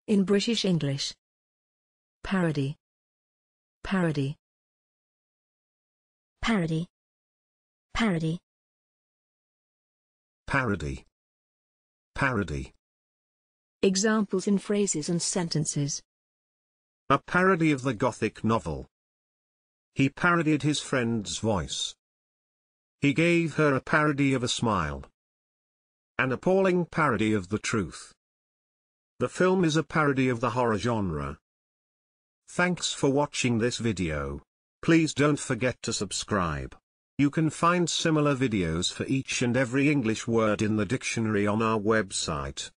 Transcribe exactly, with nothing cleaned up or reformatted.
In British English. Parody. Parody. Parody. Parody. Parody. Parody. Examples in phrases and sentences. A parody of the Gothic novel. He parodied his friend's voice. He gave her a parody of a smile. An appalling parody of the truth. The film is a parody of the horror genre. Thanks for watching this video. Please don't forget to subscribe. You can find similar videos for each and every English word in the dictionary on our website.